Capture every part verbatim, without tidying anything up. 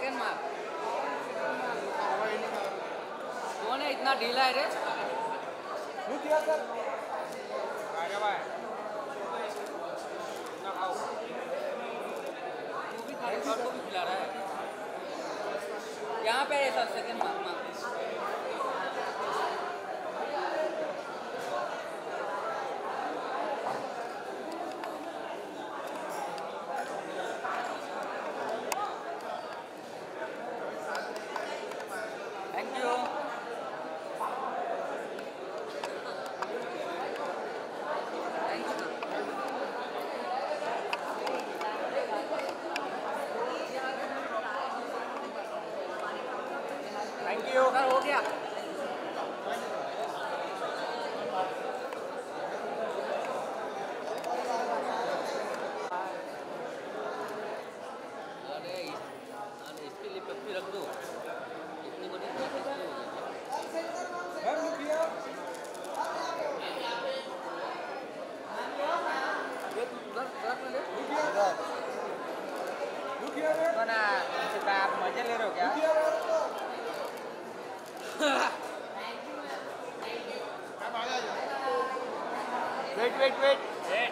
Second mark. कौन है इतना ढीला है रे? रुकिए सर। आगे भाई ना खाओ। तू भी खा रहा है और तू भी खिला रहा है। यहाँ पे है sir second mark mark. Thank you. Thank you. Thank you. Sir हो गया। अरे इसके लिए पेप्सी रख दो। इतनी बड़ी मैम रुकिए। ये तू उधर रख ले। रुकिए रुकिए मैम। तो ना आप मजे ले रहे हो क्या? रुकिए ma'am. Wait wait wait wait.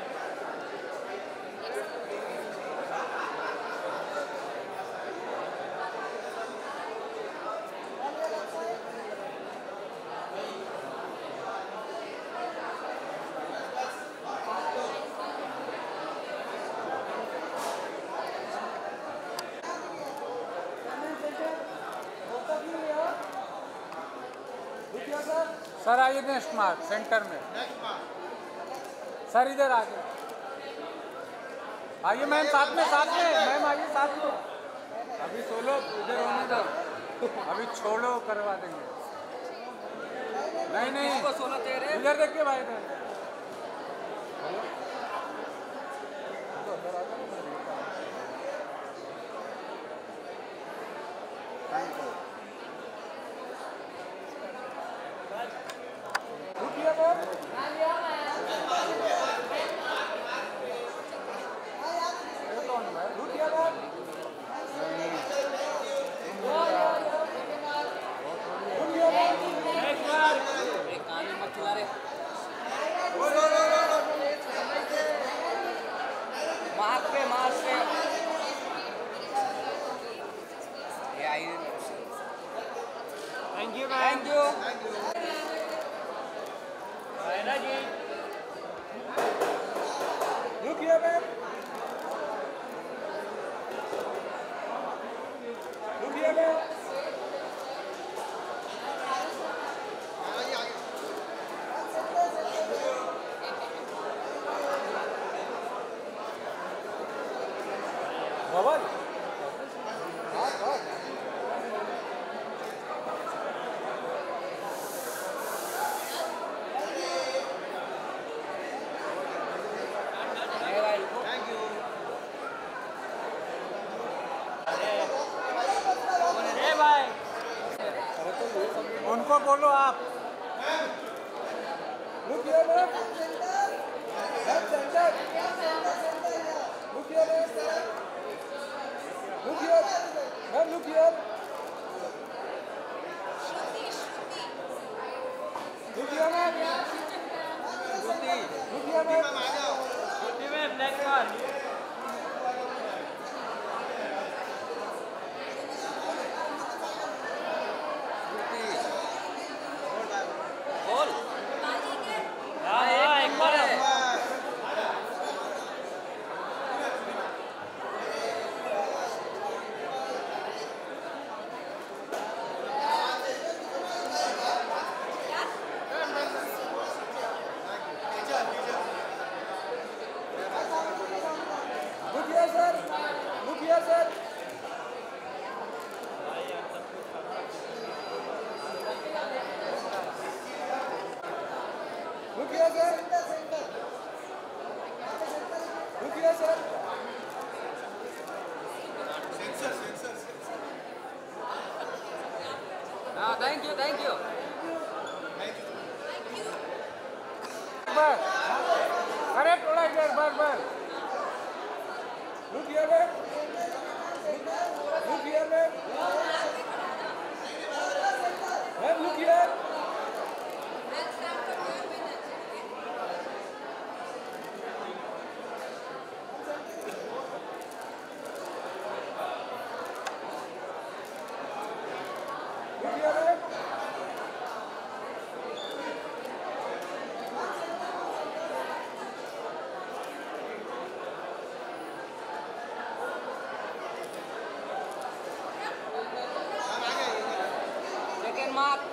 Sir आइए नेक्स्ट मार्क सेंटर में। सर इधर आगे आइए मैम, साथ में साथ में मैम आइए साथ में। अभी सोलो इधर होने दो, अभी छोड़ो करवा देंगे। नहीं नहीं सोलह तेरे इधर देखिए भाई इधर। रुकिए मैम। रुकिए मैम। कान में मत चला रे। मार्क पे मार्क पे ये आई। Thank you thank you. जी रुकिए मैम। रुकिए मैम। बबल हाँ हाँ थैंक यू। भाई उनको बोलो आप। रुकिए मैम। Ma'am centre. रुकिए मैम। रुकिए मैम। रुकिए रुकिए मैम। रुकिए मैम। Ma'am next one. बोल हाँ हाँ एक बार है। रुकिए सर। रुकिए सर। रुकिए सर। रुकिए सर। हाँ थैंक यू थैंक यू। बस अरे थोड़ा इधर बस बस। रुकिए मैम। रुकिए मैम। मार्क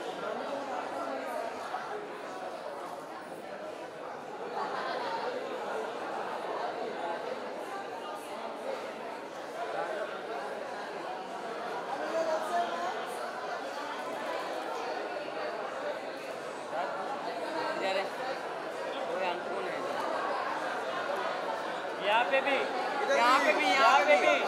यहाँ पे भी यहाँ पे भी यहाँ पे भी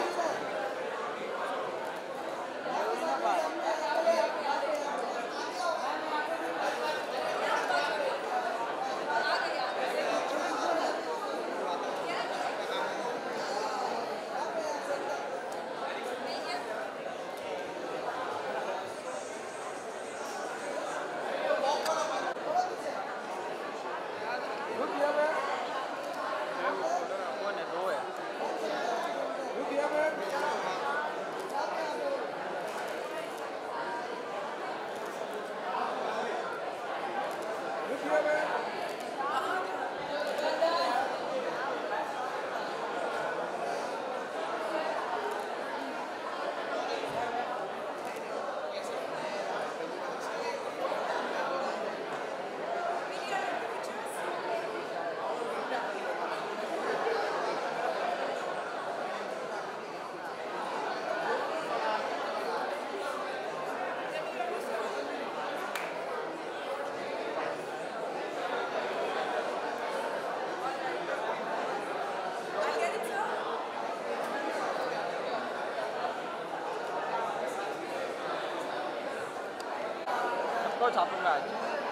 सबको छापूंगा आज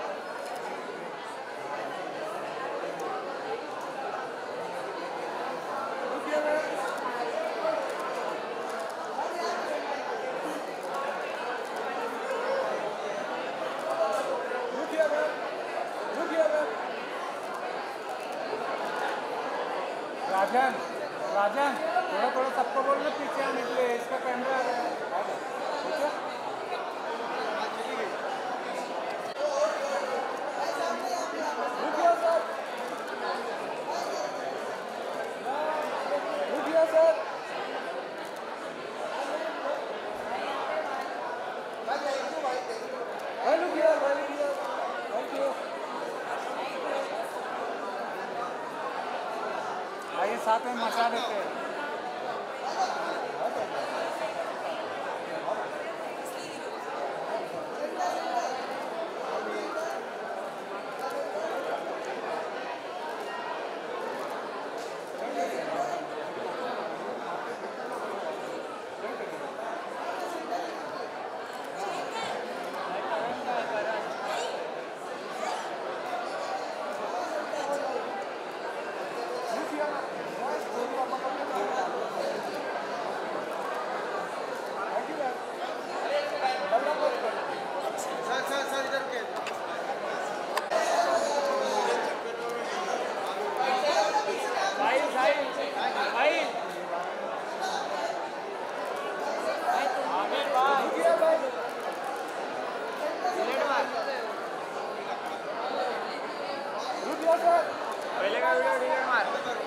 राजन राजन थोड़ा थोड़ा सबको बोल रहे पीछे आने के लिए, इसका कैमरा आ रहा है। ठीक है आइए साथ में मचा देते हैं। पहले का वीडियो डिलीट मार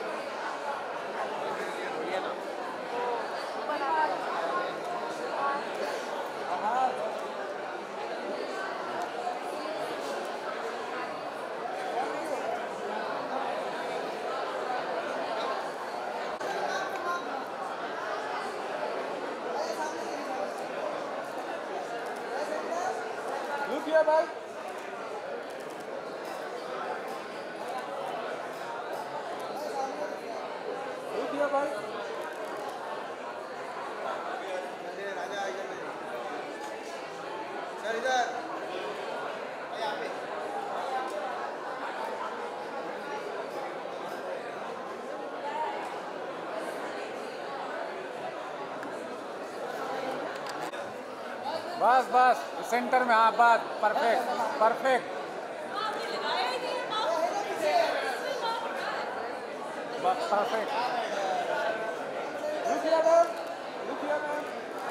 रुकिए भाई रुकिए भाई राजा इधर सर इधर यहाँ पे बस बस सेंटर में, हाँ बात परफेक्ट परफेक्ट बस परफेक्ट। रुकिए मैम रुकिए मैम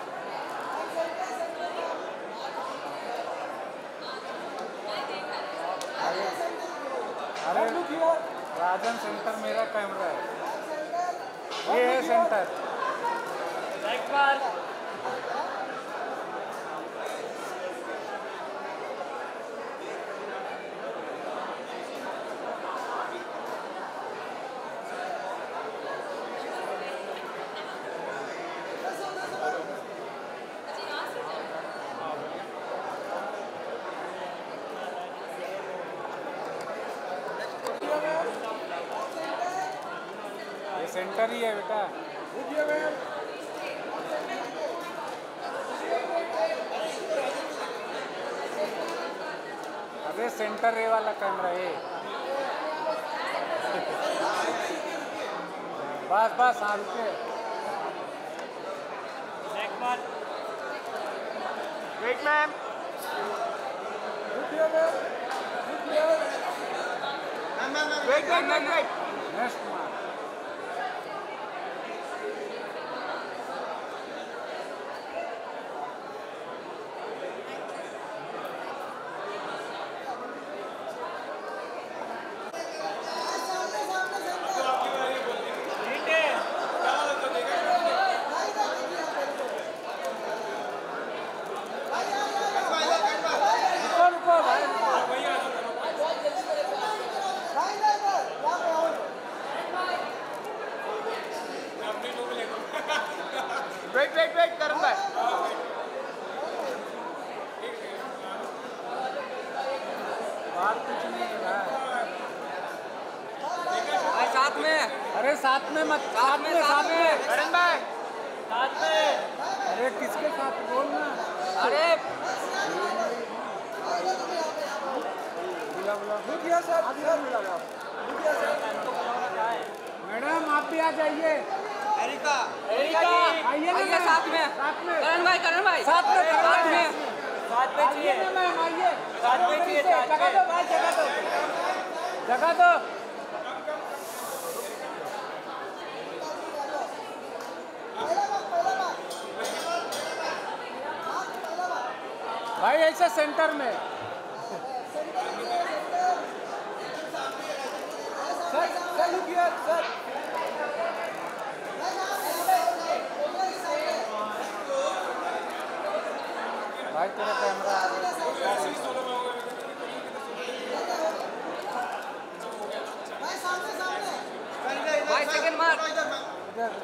अरे रुकिए राजन सेंटर मेरा कैमरा है, ये है सेंटर। एक बार सेंटर ही है बेटा। अबे सेंटर ये वाला कैमरा है। बस बस हाँ रुके। Wait ma'am wait wait wait wait next mark. रुको रुको भाई। वेट वेट वेट करण भाई बात कुछ नहीं है भाई। भाई साथ में। अरे साथ में मत, साथ में साथ में करण भाई साथ में। अरे किसके साथ बोलना। अरे बुला बुला रुकिए सर, सर बुला बुला। मैडम आप भी आ जाइए। एरिका एरिका आइए ना आइए मैम। साथ में। साथ में करण भाई करण भाई साथ में साथ में। साथ में चाहिए ना मैम, आइए साथ में चाहिए, साथ जगह में। दो भाई, जगह दो जगह दो। भाई ऐसे सेंटर में सर, सर रुकिए सर। भाई तेरा कैमरा भाई सेकंड मार। इधर।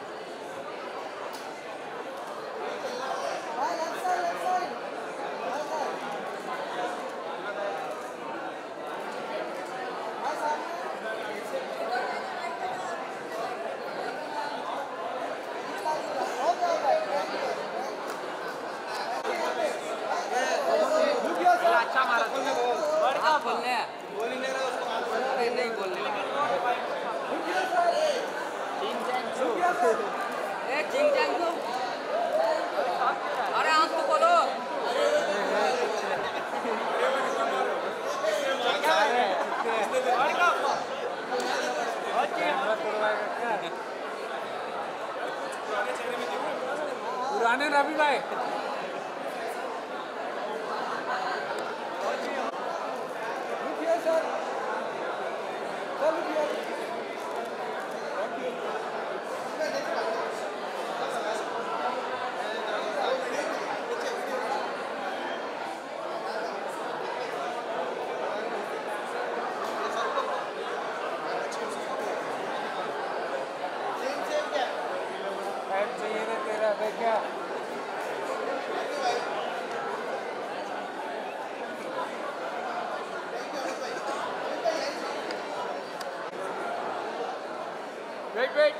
अच्छा मारा तूने। बड़का बोलने हैं। अरे नहीं बोलने। ए चिंग चैंग तू। अरे आँख तो खोलो। कैमरा तोड़वाएगा क्या? पुराने रवि भाई रुकिए सर, सर रुकिए। टाइम चाहिए ना तेरा, देख क्या वेट वेट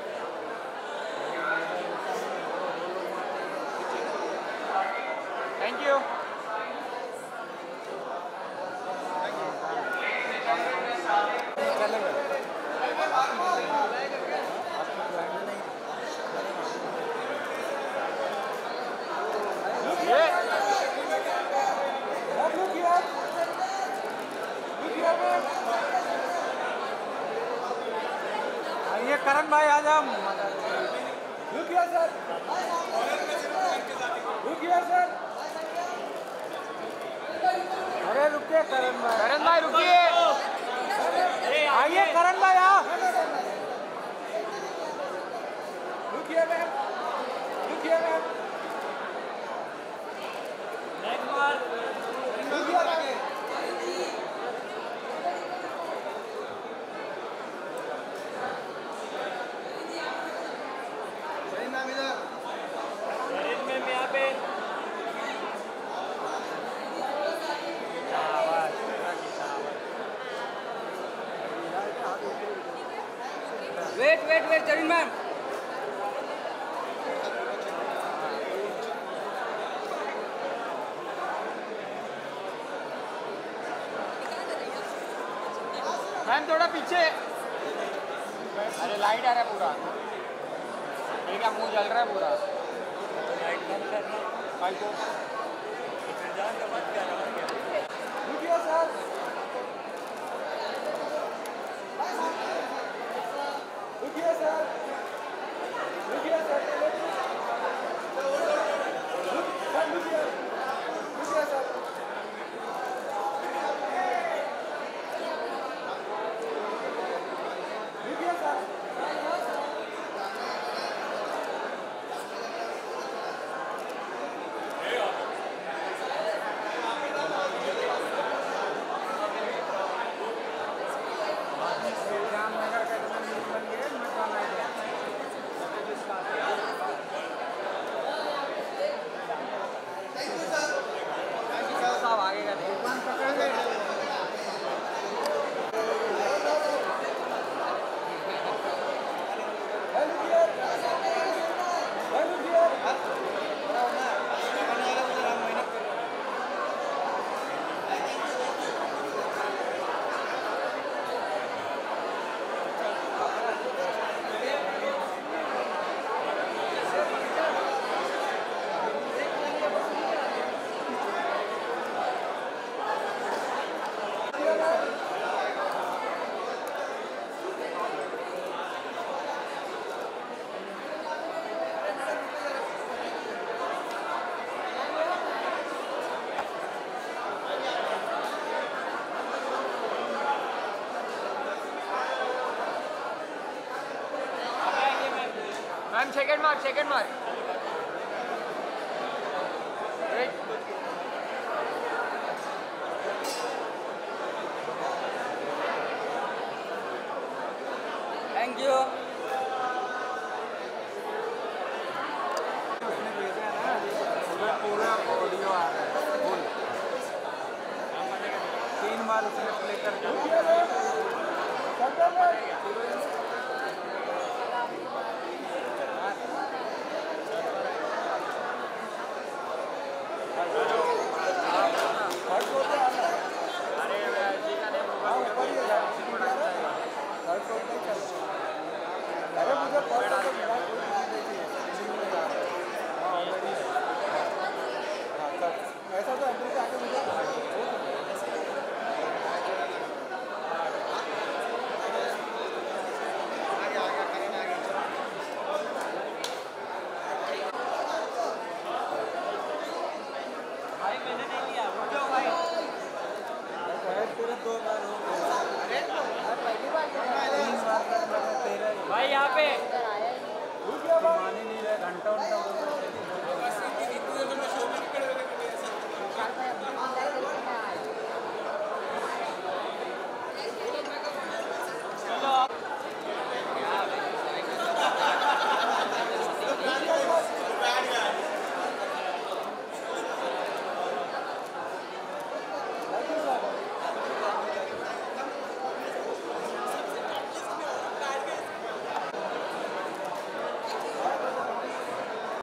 थैंक यू चलेगा। ये आइए करण भाई आ जाओ। रुकिए सर, रुकिए सर। अरे रुकिए करण भाई, करण भाई रुकिए आइए करण भाई आओ। रुकिए मैम, रुकिए मैम। रुकिए मैम। सही नाम इधर शाबाश। मैम थोड़ा पीछे। अरे लाइट आ रहा है पूरा। ठीक है, मुंह जल रहा है पूरा। लाइट बंद करना भाई को। इंतजार का मत कर रहा है। रुकिए सर। रुकिए सर। रुकिए सर। सर रुकिए। रुकिए सर। रुकिए सर। जामनगर का जो न्यूज़ बन गया मैं खाना है साहब आगे का दुकान पकड़ ले ma'am second mark second mark thank you. उसने भेजा है ना उसमें पूरा ऑडियो आ रहा है फुल तीन बार उसने प्ले करके